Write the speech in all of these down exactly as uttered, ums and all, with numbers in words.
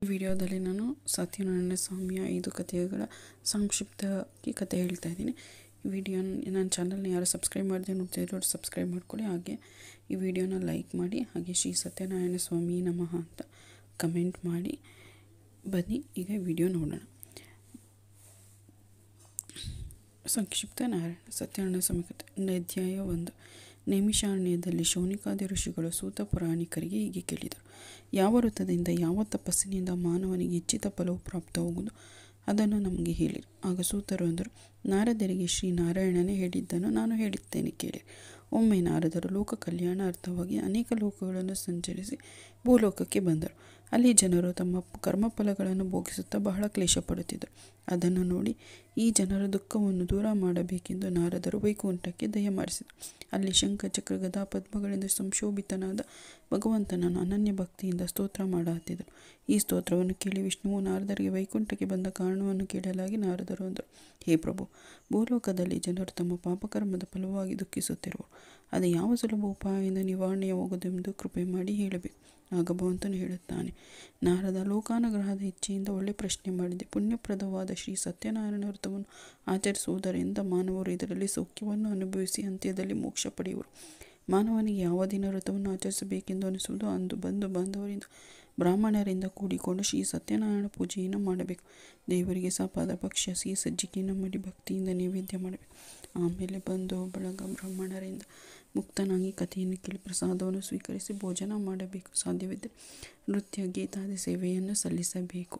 ವಿಡಿಯೋದಲ್ಲಿ ನಾನು ಸತ್ಯನಾರಾಯಣ ಸ್ವಾಮಿಯ ಐದು ಕಥೆಗಳ ಸಂಕ್ಷಿಪ್ತವಾಗಿ ಕಥೆ ಹೇಳ್ತಾ ಇದ್ದೀನಿ. ಈ ವಿಡಿಯೋನ ನನ್ನ ಚಾನಲ್ನ ಯಾರು ಸಬ್ಸ್ಕ್ರೈಬ್ ಮಾಡದೆ ನೋಡ್ತಿದ್ರು ಸಬ್ಸ್ಕ್ರೈಬ್ ಮಾಡ್ಕೊಳ್ಳಿ. ಹಾಗೆ ಈ ವಿಡಿಯೋನ ಲೈಕ್ ಮಾಡಿ, ಹಾಗೆ ಶ್ರೀ ಸತ್ಯನಾರಾಯಣ ಸ್ವಾಮಿ ನಮಃ ಅಂತ ಕಮೆಂಟ್ ಮಾಡಿ. ಬನ್ನಿ ಈಗ ವಿಡಿಯೋ ನೋಡೋಣ. ಸಂಕ್ಷಿಪ್ತ ನಾರಾಯಣ ಸತ್ಯನಾರಾಯಣ ಸ್ವಾಮಿ ಕಥೆ. ಅಧ್ಯಾಯ ಒಂದು. ನೈಮಿಷಾರಣ್ಯದಲ್ಲಿ ಶೌನಿಕಾದಿ ಋಷಿಗಳು ಸೂತ ಪುರಾಣಿಕರಿಗೆ ಹೀಗೆ ಕೇಳಿದರು. ಯಾವ ವೃತ್ತದಿಂದ, ಯಾವ ತಪಸ್ಸಿನಿಂದ ಮಾನವನಿಗೆ ಇಚ್ಛಿತ ಫಲವು ಪ್ರಾಪ್ತವಾಗುವುದು, ಅದನ್ನು ನಮಗೆ ಹೇಳಿರಿ. ಆಗ ಸೂತರು ಅಂದರು, ನಾರದರಿಗೆ ಶ್ರೀ ನಾರಾಯಣನೇ ಹೇಳಿದ್ದನ್ನು ನಾನು ಹೇಳುತ್ತೇನೆ ಕೇಳಿ. ಒಮ್ಮೆ ನಾರದರು ಲೋಕ ಕಲ್ಯಾಣಾರ್ಥವಾಗಿ ಅನೇಕ ಲೋಕಗಳನ್ನು ಸಂಚರಿಸಿ ಭೂಲೋಕಕ್ಕೆ ಬಂದರು. ಅಲ್ಲಿ ಜನರು ತಮ್ಮ ಕರ್ಮಫಲಗಳನ್ನು ಭೋಗಿಸುತ್ತಾ ಬಹಳ ಕ್ಲೇಶ ಪಡುತ್ತಿದ್ದರು. ಅದನ್ನು ನೋಡಿ ಈ ಜನರ ದುಃಖವನ್ನು ದೂರ ಮಾಡಬೇಕೆಂದು ನಾರದರು ವೈಕುಂಠಕ್ಕೆ ದಯಮಾಡಿಸಿದರು. ಅಲ್ಲಿ ಶಂಖ ಚಕ್ರ ಗದಾ ಪದ್ಮಗಳಿಂದ ಸಂಶೋಭಿತನಾದ ಭಗವಂತನನ್ನು ಅನನ್ಯ ಭಕ್ತಿಯಿಂದ ಸ್ತೋತ್ರ ಮಾಡಹತ್ತಿದರು. ಈ ಸ್ತೋತ್ರವನ್ನು ಕೇಳಿ ವಿಷ್ಣುವು ನಾರದರಿಗೆ ವೈಕುಂಠಕ್ಕೆ ಬಂದ ಕಾರಣವನ್ನು ಕೇಳಲಾಗಿ ನಾರದರು ಅಂದರು, ಹೇ ಪ್ರಭು, ಭೂಲೋಕದಲ್ಲಿ ಜನರು ತಮ್ಮ ಪಾಪಕರ್ಮದ ಫಲವಾಗಿ ದುಃಖಿಸುತ್ತಿರುವರು. ಅದು ಯಾವ ಸುಲಭ ಉಪಾಯದಿಂದ ನಿವಾರಣೆಯಾಗುವುದೆಂದು ಕೃಪೆ ಮಾಡಿ ಹೇಳಬೇಕು. ಆಗ ಭಗವಂತನು ಹೇಳುತ್ತಾನೆ, ನಾರದ, ಲೋಕಾನುಗ್ರಹದ ಇಚ್ಛೆಯಿಂದ ಒಳ್ಳೆ ಪ್ರಶ್ನೆ ಮಾಡಿದೆ. ಪುಣ್ಯಪ್ರದವಾದ ಶ್ರೀ ಸತ್ಯನಾರಾಯಣ ವ್ರತವನ್ನು ಆಚರಿಸುವುದರಿಂದ ಮಾನವರು ಇದರಲ್ಲಿ ಸೌಖ್ಯವನ್ನು ಅನುಭವಿಸಿ ಅಂತ್ಯದಲ್ಲಿ ಮೋಕ್ಷ ಪಡೆಯುವರು. ಮಾನವನಿಗೆ ಯಾವ ದಿನ ವ್ರತವನ್ನು ಆಚರಿಸಬೇಕೆಂದು ಅನಿಸುವುದು ಅಂದು ಬಂಧು ಬಾಂಧವರಿಂದ ಬ್ರಾಹ್ಮಣರಿಂದ ಕೂಡಿಕೊಂಡು ಶ್ರೀ ಸತ್ಯನಾರಾಯಣ ಪೂಜೆಯನ್ನು ಮಾಡಬೇಕು. ದೇವರಿಗೆ ಸಪಾದ ಪಕ್ಷ ಸಿಹಿ ಸಜ್ಜಿಕೆಯನ್ನು ಮಾಡಿ ಭಕ್ತಿಯಿಂದ ನೈವೇದ್ಯ ಮಾಡಬೇಕು. ಆಮೇಲೆ ಬಂಧು ಬಳಗ ಬ್ರಾಹ್ಮಣರಿಂದ ಮುಕ್ತನಾಗಿ ಕಥೆಯನ್ನು ಕೇಳಿ ಪ್ರಸಾದವನ್ನು ಸ್ವೀಕರಿಸಿ ಭೋಜನ ಮಾಡಬೇಕು. ಸಾಧ್ಯವಿದ್ದರೆ ನೃತ್ಯ ಗೀತಾದಿ ಸೇವೆಯನ್ನು ಸಲ್ಲಿಸಬೇಕು.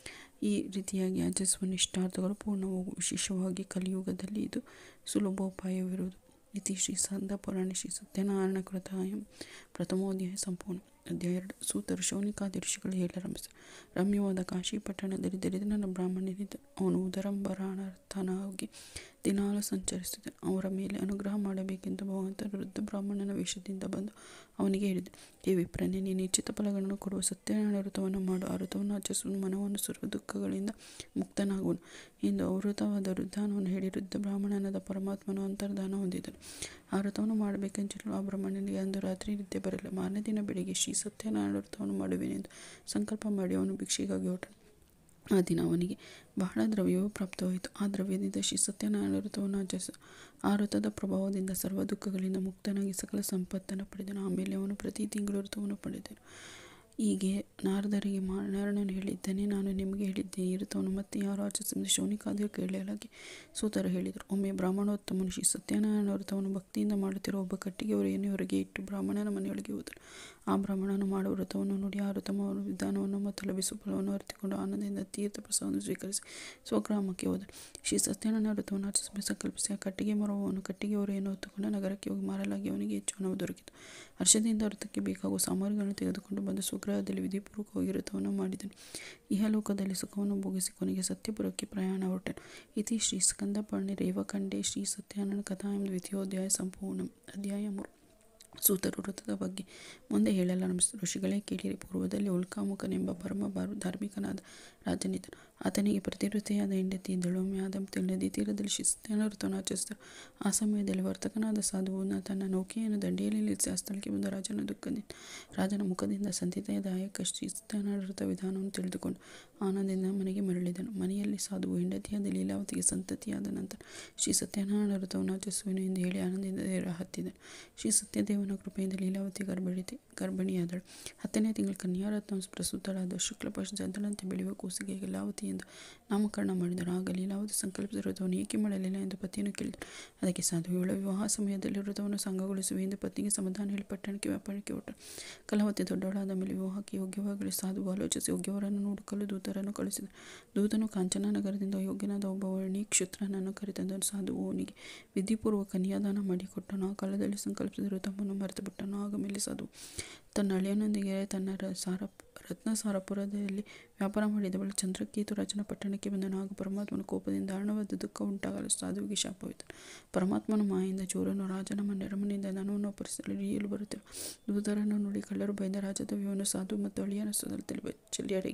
ಈ ರೀತಿಯಾಗಿ ಆಚರಿಸುವ ಇಷ್ಟಾರ್ಥಗಳು ಪೂರ್ಣವಾಗುವ. ವಿಶೇಷವಾಗಿ ಕಲಿಯುಗದಲ್ಲಿ ಇದು ಸುಲಭೋಪಾಯವಿರುವುದು. ಇತಿ ಶ್ರೀ ಸ್ಕಂದ ಪುರಾಣ ಶ್ರೀ ಸತ್ಯನಾರಾಯಣ ಕೃತಾಯಂ ಪ್ರಥಮೋಧ್ಯಾಯ ಸಂಪೂರ್ಣ. ಅಧ್ಯಾಯ ಎರಡು. ಸೂತರು ಶೌನಿಕಾದಿ ಋಷಿಗಳು ಹೇಳಾರಂಭಿಸಿದರು. ರಮ್ಯವಾದ ಕಾಶಿ ಪಟ್ಟಣದಲ್ಲಿ ದರಿದ್ರನ ಬ್ರಾಹ್ಮಣನಿದ್ದ. ಅವನು ಉದರಂಬರಾರ್ಥನಾಗಿ ದಿನಾಲು ಸಂಚರಿಸುತ್ತಿದ್ದನು. ಅವರ ಮೇಲೆ ಅನುಗ್ರಹ ಮಾಡಬೇಕೆಂದು ಭಗವಂತನ ವೃದ್ಧ ಬ್ರಾಹ್ಮಣನ ವೇಷದಿಂದ ಬಂದು ಅವನಿಗೆ ಹೇಳಿದರು, ಹೇ ವಿಪ್ರನೇ, ನೀನು ಇಚ್ಛಿತ ಫಲಗಳನ್ನು ಕೊಡುವ ಸತ್ಯನಾರಾಯಣ ವ್ರತವನ್ನು ಮಾಡು. ಆ ವ್ರತವನ್ನು ಆಚರಿಸುವ ಮನವನ್ನು ಸರ್ವ ದುಃಖಗಳಿಂದ ಮುಕ್ತನಾಗುವನು ಎಂದು ಅವೃತವಾದ ವೃದ್ಧಾನವನ್ನು ಹೇಳಿ ವೃದ್ಧ ಬ್ರಾಹ್ಮಣನಾದ ಪರಮಾತ್ಮನು ಅಂತರ್ಧಾನ ಹೊಂದಿದನು. ಆ ವ್ರತವನ್ನು ಮಾಡಬೇಕೆಂದು ಆ ಬ್ರಾಹ್ಮಣನಿಗೆ ಅಂದು ರಾತ್ರಿ ನಿದ್ದೆ ಬರಲಿಲ್ಲ. ಮಾರನೇ ದಿನ ಬೆಳಿಗ್ಗೆ ಶ್ರೀ ಸತ್ಯನಾರಾಯಣ ವ್ರತವನ್ನು ಮಾಡುವೆನೆಂದು ಸಂಕಲ್ಪ ಮಾಡಿ ಅವನು ಭಿಕ್ಷೆಗಾಗಿ ಹೊರಟನು. ಆ ದಿನ ಅವನಿಗೆ ಬಹಳ ದ್ರವ್ಯವು ಪ್ರಾಪ್ತವಾಯಿತು. ಆ ದ್ರವ್ಯದಿಂದ ಶ್ರೀ ಸತ್ಯನಾರಾಯಣ ವ್ರತವನ್ನು ಆಚರಿಸಿದ. ಆ ವ್ರತದ ಪ್ರಭಾವದಿಂದ ಸರ್ವ ದುಃಖಗಳಿಂದ ಮುಕ್ತನಾಗಿ ಸಕಲ ಸಂಪತ್ತನ್ನು ಪಡೆದನು. ಆಮೇಲೆ ಅವನು ಪ್ರತಿ ತಿಂಗಳು ವ್ರತವನ್ನು ಪಡೆದನು. ಹೀಗೆ ನಾರದರಿಗೆ ನಾರಾಯಣನು ಹೇಳಿದ್ದಾನೆ, ನಾನು ನಿಮಗೆ ಹೇಳಿದ್ದೇನೆ. ಈ ವ್ರತವನ್ನು ಮತ್ತೆ ಯಾರು ಆಚರಿಸಿದ ಶೌನಿಕಾದಿಗಳು ಕೇಳಲಾಗಿ ಸೂತರು ಹೇಳಿದರು. ಒಮ್ಮೆ ಬ್ರಾಹ್ಮಣೋತ್ತಮನು ಶ್ರೀ ಸತ್ಯನಾರಾಯಣ ವ್ರತವನ್ನು ಭಕ್ತಿಯಿಂದ ಮಾಡುತ್ತಿರುವ ಒಬ್ಬ ಕಟ್ಟಿಗೆ ಹೊರೆಯನ್ನು ಹೊರಗೆ ಇಟ್ಟು ಬ್ರಾಹ್ಮಣನ ಮನೆಯೊಳಗೆ ಹೋದನು. ಆ ಬ್ರಾಹ್ಮಣನು ಮಾಡುವ ವ್ರತವನ್ನು ನೋಡಿ ಆ ವ್ರತ ವಿಧಾನವನ್ನು ಮತ್ತು ಲಭಿಸುವ ಫಲವನ್ನು ಅರಿತುಕೊಂಡು ಆನಂದದಿಂದ ತೀರ್ಥ ಪ್ರಸಾದವನ್ನು ಸ್ವೀಕರಿಸಿ ಸ್ವಗ್ರಾಮಕ್ಕೆ ಹೋದನು. ಶ್ರೀ ಸತ್ಯನಾರಾಯಣ ವ್ರತವನ್ನು ಆಚರಿಸಲು ಸಂಕಲ್ಪಿಸಿ ಆ ಕಟ್ಟಿಗೆ ಮರವನ್ನು ಕಟ್ಟಿಗೆ ಹೊರೆಯನ್ನು ಹೊತ್ತುಕೊಂಡು ನಗರಕ್ಕೆ ಹೋಗಿ ಮಾರಲಾಗಿ ಅವನಿಗೆ ಹೆಚ್ಚು ಹಣವು ದೊರಕಿತು. ಹರ್ಷದಿಂದ ವ್ರತಕ್ಕೆ ಬೇಕಾಗುವ ಸಾಮಗ್ರಿಗಳನ್ನು ತೆಗೆದುಕೊಂಡು ಬಂದು ಸ್ವಗ್ರಹದಲ್ಲಿ ವಿಧಿಪೂರ್ವಕವಾಗಿ ವ್ರತವನ್ನು ಮಾಡಿದನು. ಇಹಲೋಕದಲ್ಲಿ ಸುಖವನ್ನು ಭೋಗಿಸಿ ಕೊನೆಗೆ ಸತ್ಯಪುರಕ್ಕೆ ಪ್ರಯಾಣ ಹೊರಟನು. ಇತಿ ಶ್ರೀ ಸ್ಕಂದ ಪುರಾಣೇ ರೇವಖಂಡೇ ಶ್ರೀ ಸತ್ಯನಾರಾಯಣ ಕಥಾಯಂ ದ್ವಿತೀಯೋಧ್ಯಾಯ ಸಂಪೂರ್ಣಂ. ಅಧ್ಯಾಯ ಮೂರು. ಸೂತರು ವ್ರತದ ಬಗ್ಗೆ ಮುಂದೆ ಹೇಳಲಾರಂಭಿಸಿದರು. ಋಷಿಗಳೇ ಕೇಳಿರಿ. ಪೂರ್ವದಲ್ಲಿ ಉಲ್ಕಾಮುಖನೆಂಬ ಪರಮ ಧಾರ್ಮಿಕನಾದ ರಾಜನಿದ್ದನು. ಆತನಿಗೆ ಪ್ರತಿವೃತೆಯಾದ ಹೆಂಡತಿ ಇದ್ದಳು. ಒಮ್ಮೆ ಆದ ನದಿ ತೀರದಲ್ಲಿ ಶ್ರೀ ಸತ್ಯನಾರಾಯಣ ವ್ರತವನ್ನು ಆಚರಿಸಿದರು. ಆ ಸಮಯದಲ್ಲಿ ವರ್ತಕನಾದ ಸಾಧುವು ತನ್ನ ನೌಕೆಯನ್ನು ದಂಡೆಯಲ್ಲಿ ನಿಲ್ಲಿಸಿ ಆ ಸ್ಥಳಕ್ಕೆ ಬಂದ ರಾಜನ ದುಃಖದಿಂದ ರಾಜನ ಮುಖದಿಂದ ಸಂತತಿದಾಯಕ ಶ್ರೀ ಸತ್ಯನಾರಾಯಣ ವ್ರತ ವಿಧಾನವನ್ನು ತಿಳಿದುಕೊಂಡು ಆನಂದದಿಂದ ಮನೆಗೆ ಮರಳಿದನು. ಮನೆಯಲ್ಲಿ ಸಾಧುವು ಹೆಂಡತಿಯಾದ ಲೀಲಾವತಿಗೆ ಸಂತತಿಯಾದ ನಂತರ ಶ್ರೀ ಸತ್ಯನಾರಾಯಣ ವ್ರತವನ್ನು ಆಚರಿಸುವೆನು ಎಂದು ಹೇಳಿ ಆನಂದದಿಂದ ಹತ್ತಿದನು. ಶ್ರೀ ಸತ್ಯದೇವನ ಕೃಪೆಯಿಂದ ಲೀಲಾವತಿ ಗರ್ಭಿಣಿ ಗರ್ಭಿಣಿಯಾದಳು. ಹತ್ತನೇ ತಿಂಗಳ ಕನ್ಯಾರತ್ನ ಪ್ರಸೂತಳಾದ ಶುಕ್ಲಪಕ್ಷ ಜಂತಳಂತೆ ಬೆಳೆಯುವ ಕೂಸಿಗೆ ಲೀಲಾವತಿ ಎಂದು ನಾಮಕರಣ ಮಾಡಿದರು. ಆಗ ಲೀಲಾವತಿ ಸಂಕಲ್ಪಿಸಿದ ವ್ರತವನ್ನು ಏಕೆ ಮಾಡಲಿಲ್ಲ ಎಂದು ಪತಿಯನ್ನು ಕೇಳಿದಳು. ಅದಕ್ಕೆ ಸಾಧು, ಇವಳ ವಿವಾಹ ಸಮಯದಲ್ಲಿ ವ್ರತವನ್ನು ಸಂಘಗೊಳಿಸುವೆ ಎಂದು ಪತ್ನಿಗೆ ಸಮಾಧಾನ ಹೇಳಿ ಪಟ್ಟಣಕ್ಕೆ ವ್ಯಾಪಾರಕ್ಕೆ ಹೊರಟನು. ಕಲಾವತಿ ದೊಡ್ಡವಳಾದ ಮೇಲೆ ವಿವಾಹಕ್ಕೆ ಯೋಗ್ಯವಾಗಲಿ ಸಾಧುವು ಆಲೋಚಿಸಿ ಯೋಗ್ಯವರನ್ನು ಹುಡುಕಲು ದೂತರನ್ನು ಕಳಿಸಿದನು. ದೂತನು ಕಾಂಚನ ನಗರದಿಂದ ಯೋಗ್ಯನಾದ ಒಬ್ಬ ವರ್ಣಿ ಕ್ಷುತ್ರನನ್ನು ಕರೆತಂದನು. ಸಾಧುವು ಅವನಿಗೆ ವಿಧಿಪೂರ್ವಕ ಕನ್ಯಾದಾನ ಮಾಡಿಕೊಟ್ಟನು. ಆ ಕಾಲದಲ್ಲಿ ಸಂಕಲ್ಪಿಸಿದ ವ್ರತವನ್ನು ಮರೆತು ಬಿಟ್ಟನು. ಆಗ ಮೇಲೆ ಸಾಧುವು ತನ್ನ ಅಳಿಯನೊಂದಿಗೆ ತನ್ನ ಸಾರ ರತ್ನಸಾರಪುರದಲ್ಲಿ ವ್ಯಾಪಾರ ಮಾಡಿದ ಬಳಿಕ ಚಂದ್ರಕೇತು ರಾಜನ ಪಟ್ಟಣಕ್ಕೆ ಬಂದನು. ಆಗ ಪರಮಾತ್ಮನ ಕೋಪದಿಂದ ದಾರುಣವಾದ ದುಃಖ ಉಂಟಾಗಲು ಸಾಧುವಿಗೆ ಶಾಪವಿತ್ತು. ಪರಮಾತ್ಮನ ಮಾಯಿಂದ ಚೋರನು ರಾಜನ ಅರಮನೆಯಿಂದ ಧನವನ್ನು ಅಪಹರಿಸಲು ಹಿಡಿಯಲು ಬರುತ್ತಿರುವ ದೂತರನ್ನು ನೋಡಿ ಕಳ್ಳರು ಭಯದ ರಾಜದ್ರವ್ಯವನ್ನು ಸಾಧು ಮತ್ತು ಅಳಿಯನ ಸೊದಲದಲ್ಲಿ ಚೆಲ್ಲಿ ಅಡಗಿಕೊಂಡರು.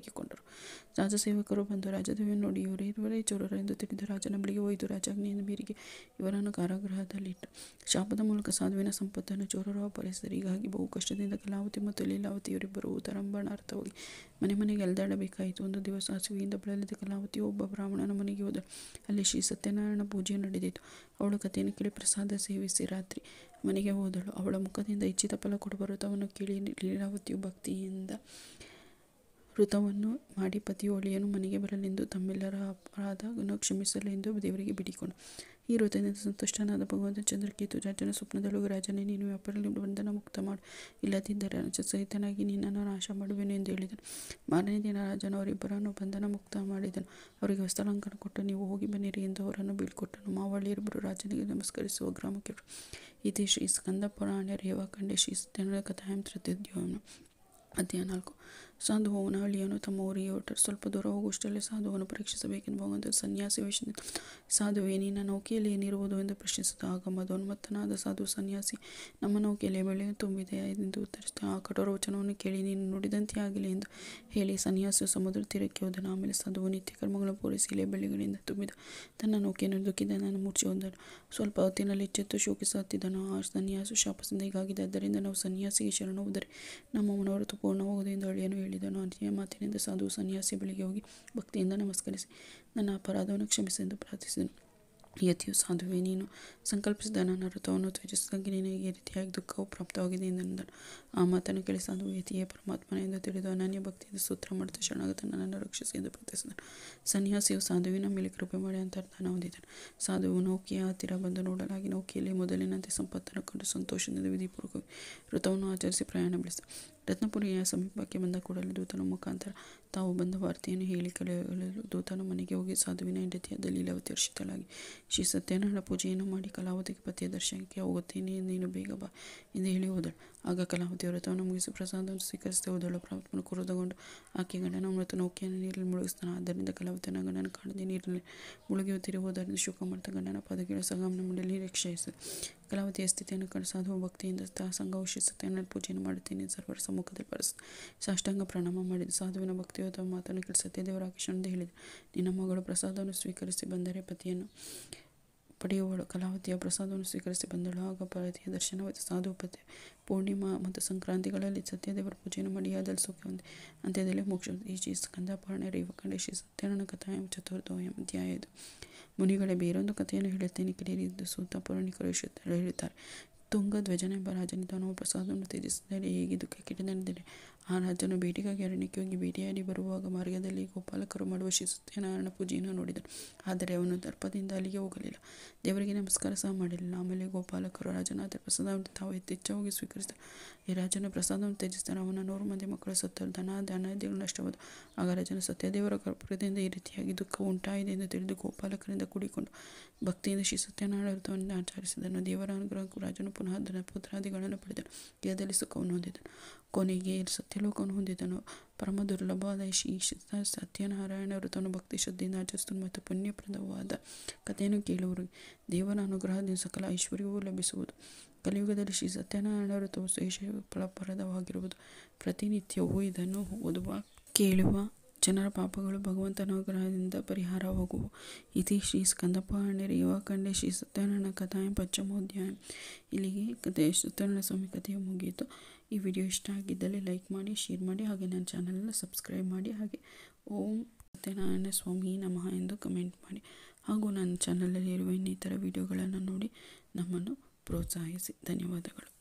ರಾಜಸೇವಕರು ಬಂದು ರಾಜದೇವಿಯನ್ನು ನೋಡಿ ಇವರು ಇರುವರೇ ಚೋರರೆಂದು ತಿಳಿದು ರಾಜನ ಬಳಿಗೆ ಒಯ್ದು ರಾಜಾಜ್ಞೆಯನ್ನು ಮೀರಿಗೆ ಇವರನ್ನು ಕಾರಾಗೃಹದಲ್ಲಿಟ್ಟು ಶಾಪದ ಮೂಲಕ ಸಾಧುವಿನ ಸಂಪತ್ತನ್ನು ಚೋರರು ಅಪಹರಿಸಿದರು. ಹೀಗಾಗಿ ಬಹು ಕಷ್ಟದಿಂದ ಕಲಾವತಿ ಮತ್ತು ಲೀಲಾವತಿ ಇವರಿಬ್ಬರು ಉದರಂಭಣಾರ್ಥವಾಗಿ ಮನೆ ಮನೆಗೆ ಅಲೆದಾಡಬೇಕಾಯಿತು. ಒಂದು ದಿವಸ ಹಸಿವೆಯಿಂದ ಬಳಲಿದ ಕಲಾವತಿಯು ಒಬ್ಬ ಬ್ರಾಹ್ಮಣನ ಮನೆಗೆ ಹೋದಳು. ಅಲ್ಲಿ ಶ್ರೀ ಸತ್ಯನಾರಾಯಣ ಪೂಜೆ ನಡೆದಿತ್ತು. ಅವಳು ಕಥೆಯನ್ನು ಕೇಳಿ ಪ್ರಸಾದ ಸೇವಿಸಿ ರಾತ್ರಿ ಮನೆಗೆ ಹೋದಳು. ಅವಳ ಮುಖದಿಂದ ಇಚ್ಛಿತ ಫಲ ಕೊಡುವ ವ್ರತವನ್ನು ಕೇಳಿ ಲೀಲಾವತಿಯು ಭಕ್ತಿಯಿಂದ ವ್ರತವನ್ನು ಮಾಡಿ ಪತಿಯು ಒಳಿಯನು ಮನೆಗೆ ಬರಲೆಂದು ತಮ್ಮೆಲ್ಲರ ಅಪರಾಧವನ್ನು ಕ್ಷಮಿಸಲೆಂದು ದೇವರಿಗೆ ಬೇಡಿಕೊಂಡು ಈ ವ್ರತದಿಂದ ಸಂತುಷ್ಟನಾದ ಭಗವಂತ ಚಂದ್ರಕೇತು ರಾಜನ ಸ್ವಪ್ನದೊಳಗೆ ರಾಜನೇ ನೀನು ವ್ಯಾಪಾರದಲ್ಲಿ ಬಂಧನ ಮುಕ್ತ ಮಾಡು, ಇಲ್ಲದಿದ್ದರೆ ರಾಜ ಸಹಿತನಾಗಿ ನಿನ್ನನ್ನು ನಾಶ ಮಾಡುವೆನು ಎಂದು ಹೇಳಿದನು. ಮಾರನೇ ದಿನ ರಾಜನು ಅವರಿಬ್ಬರನ್ನು ಬಂಧನ ಮುಕ್ತ ಮಾಡಿದನು. ಅವರಿಗೆ ವಸ್ತ್ರಾಲಂಕಾರ ಕೊಟ್ಟು ನೀವು ಹೋಗಿ ಬನ್ನಿರಿ ಎಂದು ಅವರನ್ನು ಬೀಳ್ಕೊಟ್ಟನು. ಮಾವಳಿಯರಿಬ್ಬರು ರಾಜನಿಗೆ ನಮಸ್ಕರಿಸುವ ಗ್ರಾಮಕ್ಕೆ ಇತಿ ಶ್ರೀ ಸ್ಕಂದ ಪುರಾಣ ರೇವಾಖಂಡೆ ಶ್ರೀ ಸತ್ಯನಾರಾಯಣ ಕಥಾಯಂ ತೃತೀಯೋಧ್ಯಾಯ ಅಧ್ಯಾಯ ನಾಲ್ಕು. ಸಾಧು ಹೋವನಹಳ್ಳಿಯನ್ನು ತಮ್ಮ ಊರಿಗೆ ಹೊರಟರು. ಸ್ವಲ್ಪ ದೂರ ಹೋಗುವಷ್ಟರಲ್ಲಿ ಸಾಧುವನ್ನು ಪರೀಕ್ಷಿಸಬೇಕೆಂದು ಭಗವಂತ ಸನ್ಯಾಸಿ ವೇಷದಿಂದ ಸಾಧುವೇ ನಿನ್ನ ನೌಕೆಯಲ್ಲಿ ಏನಿರುವುದು ಎಂದು ಪ್ರಶ್ನಿಸಿದ. ಆಗ ಮದೋನ್ಮತ್ತನಾದ ಸಾಧು ಸನ್ಯಾಸಿ ನಮ್ಮ ನೌಕೆಯಲ್ಲಿ ಬೆಳೆ ತುಂಬಿದೆ ಎಂದು ಉತ್ತರಿಸಿದ. ಆ ಕಠೋರ ವಚನವನ್ನು ಕೇಳಿ ನೀನು ನುಡಿದಂತೆ ಆಗಲಿ ಎಂದು ಹೇಳಿ ಸನ್ಯಾಸಿಯು ಸಮುದ್ರ ತೀರಕ್ಕೆ ಹೋದನು. ಆಮೇಲೆ ಸಾಧುವು ನಿತ್ಯ ಕರ್ಮಗಳನ್ನು ಪೂರೈಸಿ ಎಲೆ ಬೆಳೆಗಳಿಂದ ತುಂಬಿದ ತನ್ನ ನೌಕೆಯನ್ನು ದುಃಖಿದನನ್ನು ಮೂರ್ಛೆ ಹೊಂದನು. ಸ್ವಲ್ಪ ಹೊತ್ತಿನಲ್ಲಿ ಎಚ್ಚೆತ್ತು ಶೋಕಿಸ ಹತ್ತಿದನು. ಆ ಸನ್ಯಾಸಿ ಶಾಪದಿಂದ ಹೀಗಾಗಿದೆ, ಆದ್ದರಿಂದ ನಾವು ಸನ್ಯಾಸಿಗೆ ಶರಣು ಹೋದರೆ ನಮ್ಮ ಮನೋರಥ ಪೂರ್ಣವಾಗುವುದು ಎಂದು ಅಳಿಯನು ಹೇಳಿದನು. ಅಲ್ಲಿಯ ಮಾತಿನಿಂದ ಸಾಧುವು ಸನ್ಯಾಸಿ ಬಳಿಗೆ ಹೋಗಿ ಭಕ್ತಿಯಿಂದ ನಮಸ್ಕರಿಸಿ ನನ್ನ ಅಪರಾಧವನ್ನು ಕ್ಷಮಿಸೆಂದು ಪ್ರಾರ್ಥಿಸಿದನು. ಯತಿಯು ಸಾಧುವೇ ನೀನು ಸಂಕಲ್ಪಿಸಿದ ನನ್ನ ವ್ರತವನ್ನು ತ್ಯಜಿಸಿದಂಗೆ ನಿನಗೆ ಈ ರೀತಿಯಾಗಿ ದುಃಖವು ಪ್ರಾಪ್ತವಾಗಿದೆ ಎಂದನು. ಆ ಮಾತನ್ನು ಕೇಳಿ ಸಾಧುವು ಯತಿಯೇ ಪರಮಾತ್ಮನ ಎಂದು ತಿಳಿದು ಅನನ್ಯ ಭಕ್ತಿಯಿಂದ ಸ್ತೋತ್ರ ಮಾಡುತ್ತಾ ಶರಣಾಗತ ನನ್ನನ್ನು ರಕ್ಷಿಸಿ ಎಂದು ಪ್ರಾರ್ಥಿಸಿದನು. ಸನ್ಯಾಸಿಯು ಸಾಧುವಿನ ಮೇಲೆ ಕೃಪೆ ಮಾಡಿ ಅಂತರ್ಧಾನ ಹೊಂದಿದನು. ಸಾಧುವು ನೌಕೆಯ ಹತ್ತಿರ ಬಂದು ನೋಡಲಾಗಿ ನೌಕೆಯಲ್ಲಿ ಮೊದಲಿನಂತೆ ಸಂಪತ್ತನ್ನು ಕಂಡು ಸಂತೋಷದಿಂದ ವಿಧಿಪೂರ್ವಕ ವ್ರತವನ್ನು ಆಚರಿಸಿ ಪ್ರಯಾಣ ಬೆಳೆಸಿದ. ರತ್ನಪುರಿಯ ಸಮೀಪಕ್ಕೆ ಬಂದ ಕೂಡಲೇ ದೂತನ ಮುಖಾಂತರ ತಾವು ಬಂದ ವಾರ್ತೆಯನ್ನು ಹೇಳಿ ಕಳೆಯಲು ದೂತನು ಮನೆಗೆ ಹೋಗಿ ಸಾಧುವಿನ ಹೆಂಡತಿಯಾದ ಲೀಲಾವತಿ ಹರ್ಷಿತಳಾಗಿ ಶ್ರೀ ಸತ್ಯನಾರಾಯಣ ಪೂಜೆಯನ್ನು ಮಾಡಿ ಕಲಾವತಿಗೆ ಪತಿಯ ದರ್ಶನಕ್ಕೆ ಹೋಗುತ್ತೇನೆ, ನೀನು ಬೇಗ ಬಾ ಎಂದು ಹೇಳಿ ಹೋದಳು. ಆಗ ಕಲಾವತಿ ವ್ರತವನ್ನು ಮುಗಿಸಿ ಪ್ರಸಾದವನ್ನು ಸ್ವೀಕರಿಸದೆ ಹೋದಳು. ಪರಮಾತ್ಮನು ಕ್ರೋಧಗೊಂಡು ಆಕೆ ಗಂಡನ ಮೃತ ನೌಕೆಯನ್ನು ನೀರಲ್ಲಿ ಮುಳುಗಿಸ್ತಾನೆ. ಆದ್ದರಿಂದ ಕಲಾವತಿನ ಗಂಡನ ಕಾಣದೆ ನೀರಿನಲ್ಲಿ ಮುಳುಗಿ ತಿರುವುದರಿಂದ ಶೋಕ ಮಾಡ್ತಾ ಗಂಡನ ಪಾದಗಳ ಸಂಗಮನ ಮಂಡಳಿ ರಕ್ಷಿಸಿದ. ಕಲಾವತಿಯ ಸ್ಥಿತಿಯನ್ನು ಕಂಡು ಸಾಧುವು ಭಕ್ತಿಯಿಂದ ಸಂಘವು ಶ್ರೀ ಸತ್ಯನಾರಾಯಣ ಪೂಜೆಯನ್ನು ಮಾಡುತ್ತೇನೆ ಸರ್ವರ ಸಮ್ಮುಖದಲ್ಲಿ ಬರೆಸಿ ಸಾಷ್ಟಾಂಗ ಪ್ರಣಾಮ ಮಾಡಿದ. ಸಾಧುವಿನ ಭಕ್ತಿಯುತ ಮಾತನ್ನು ಕೇಳಿ ಸತ್ಯದೇವರ ಆಕೇಶನದಿಂದ ಹೇಳಿದ, ನಿನ್ನ ಮಗಳು ಪ್ರಸಾದವನ್ನು ಸ್ವೀಕರಿಸಿ ಬಂದರೆ ಪತಿಯನ್ನು ಪಡೆಯುವಳು. ಕಲಾವತಿಯ ಪ್ರಸಾದವನ್ನು ಸ್ವೀಕರಿಸಿ ಬಂದಳು. ಆಗ ಪತಿಯ ದರ್ಶನವಾಯಿತು. ಸಾಧು ಪತಿ ಪೂರ್ಣಿಮಾ ಮತ್ತು ಸಂಕ್ರಾಂತಿಗಳಲ್ಲಿ ಸತ್ಯದೇವರ ಪೂಜೆಯನ್ನು ಮಾಡಿ ಅದರಲ್ಲಿ ಸುಖ ಹೊಂದಿ ಅಂತ್ಯದಲ್ಲಿ ಮೋಕ್ಷ ಈ ಶ್ರೀ ಸ್ಕಂದಪುರಾಣ ರೇವಖಂಡೆ ಶ್ರೀ ಸತ್ಯನಾರಾಯಣ ಕಥಾಯಂ ಚತುರ್ಥೋಯಂ ಅಧ್ಯಾಯ ಇದು. ಮುನಿಗಳೇ ಬೇರೊಂದು ಕಥೆಯನ್ನು ಹೇಳುತ್ತೇನೆ ಕೇಳಿರಿ. ಇದು ಸೂತ ಪೌರಾಣಿಕರು ಹೇಳುತ್ತಾರೆ. ತುಂಗ ಧ್ವಜನ ಎಂಬ ರಾಜನಿದ್ದನು. ಪ್ರಸಾದವನ್ನು ತ್ಯಜಿಸಿದರೆ ಹೇಗೆ ದುಃಖ ಕೆಟ್ಟಿದನೆಂದರೆ ಆ ರಾಜನು ಬೇಟೆಗಾಗಿ ಅರಣ್ಯಕ್ಕೆ ಹೋಗಿ ಬೇಟೆಯಾಡಿ ಬರುವಾಗ ಮಾರ್ಗದಲ್ಲಿ ಗೋಪಾಲಕರು ಮಾಡುವ ಶ್ರೀ ಸತ್ಯನಾರಾಯಣ ಪೂಜೆಯನ್ನು ನೋಡಿದನು. ಆದರೆ ಅವನು ದರ್ಪದಿಂದ ಅಲ್ಲಿಗೆ ಹೋಗಲಿಲ್ಲ, ದೇವರಿಗೆ ನಮಸ್ಕಾರ ಸಹ ಮಾಡಲಿಲ್ಲ. ಆಮೇಲೆ ಗೋಪಾಲಕರು ರಾಜನಾದ ಪ್ರಸಾದವನ್ನು ತಾವು ಯಥೇಚ್ಛವಾಗಿ ಸ್ವೀಕರಿಸಿದರು. ಈ ರಾಜನ ಪ್ರಸಾದವನ್ನು ತ್ಯಜಿಸಿದರೆ ಅವನ ನೂರು ಮಂದಿ ಮಕ್ಕಳು ಸತ್ತರು, ಧನ ಧಾನ್ಯಾದಿಗಳು ನಷ್ಟವಾದವು. ಆಗ ರಾಜನು ಸತ್ಯದೇವರ ಕರ್ಪೂರದಿಂದ ಈ ರೀತಿಯಾಗಿ ದುಃಖ ಉಂಟಾಗಿದೆ ಎಂದು ತಿಳಿದು ಗೋಪಾಲಕರಿಂದ ಕೂಡಿಕೊಂಡು ಭಕ್ತಿಯಿಂದ ಶ್ರೀ ಸತ್ಯನಾರಾಯಣ ವ್ರತವನ್ನು ಆಚರಿಸಿದನು. ದೇವರ ಅನುಗ್ರಹಕ್ಕೂ ರಾಜನು ಪುನಃ ಧನ ಪುತ್ರಾದಿಗಳನ್ನು ಪಡೆದನು, ದೇಹದಲ್ಲಿ ಸುಖವನ್ನು ಹೊಂದಿದನು, ಕೊನೆಗೆ ಸತ್ಯಲೋಕವನ್ನು ಹೊಂದಿದನು. ಪರಮ ದುರ್ಲಭವಾದ ಶ್ರೀ ಸತ್ಯನಾರಾಯಣ ವ್ರತವನ್ನು ಭಕ್ತಿ ಶ್ರದ್ಧೆಯಿಂದ ಆಚರಿಸಿದನು ಮತ್ತು ಪುಣ್ಯಪ್ರದವಾದ ಕಥೆಯನ್ನು ಕೇಳುವವರಿಗೆ ದೇವರ ಅನುಗ್ರಹದಿಂದ ಸಕಲ ಐಶ್ವರ್ಯವೂ ಲಭಿಸುವುದು. ಕಲಿಯುಗದಲ್ಲಿ ಶ್ರೀ ಸತ್ಯನಾರಾಯಣ ವ್ರತವು ಶೇಷ ಫಲಪ್ರದವಾಗಿರುವುದು. ಪ್ರತಿನಿತ್ಯವೂ ಇದನ್ನು ಓದುವ ಕೇಳುವ ಜನರ ಪಾಪಗಳು ಭಗವಂತನ ಅನುಗ್ರಹದಿಂದ ಪರಿಹಾರವಾಗುವು. ಇತಿ ಶ್ರೀ ಸ್ಕಂದಪುರಾಣ ರೇವಖಂಡೆ ಶ್ರೀ ಸತ್ಯನಾರಾಯಣ ಕಥಾಯಂ ಪಂಚಮೋಧ್ಯಾಯ. ಇಲ್ಲಿಗೆ ಕಥೆ ಸತ್ಯನಾರಾಯಣ ಸ್ವಾಮಿ ಕಥೆಯು ಮುಗಿಯಿತು. ಈ ವಿಡಿಯೋ ಇಷ್ಟ ಆಗಿದ್ದಲ್ಲಿ ಲೈಕ್ ಮಾಡಿ, ಶೇರ್ ಮಾಡಿ, ಹಾಗೆ ನನ್ನ ಚಾನಲನ್ನು ಸಬ್ಸ್ಕ್ರೈಬ್ ಮಾಡಿ, ಹಾಗೆ ಓಂ ಸತ್ಯನಾರಾಯಣ ಸ್ವಾಮಿ ನಮಃ ಎಂದು ಕಮೆಂಟ್ ಮಾಡಿ. ಹಾಗೂ ನನ್ನ ಚಾನಲಲ್ಲಿ ಇರುವ ಇನ್ನಿತರ ವಿಡಿಯೋಗಳನ್ನು ನೋಡಿ ನಮ್ಮನ್ನು ಪ್ರೋತ್ಸಾಹಿಸಿ. ಧನ್ಯವಾದಗಳು.